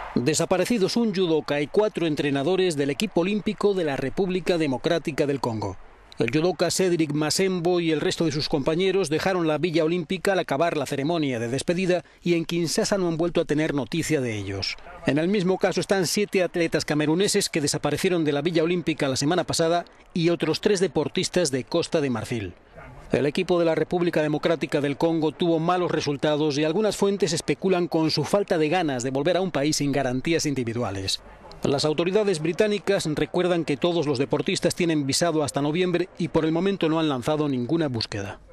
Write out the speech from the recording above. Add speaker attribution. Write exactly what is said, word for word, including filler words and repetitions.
Speaker 1: Desaparecidos un judoka y cuatro entrenadores del equipo olímpico de la República Democrática del Congo. El judoka Cédric Masembo y el resto de sus compañeros dejaron la Villa Olímpica al acabar la ceremonia de despedida y en Kinshasa no han vuelto a tener noticia de ellos. En el mismo caso están siete atletas cameruneses que desaparecieron de la Villa Olímpica la semana pasada y otros tres deportistas de Costa de Marfil. El equipo de la República Democrática del Congo tuvo malos resultados y algunas fuentes especulan con su falta de ganas de volver a un país sin garantías individuales. Las autoridades británicas recuerdan que todos los deportistas tienen visado hasta noviembre y por el momento no han lanzado ninguna búsqueda.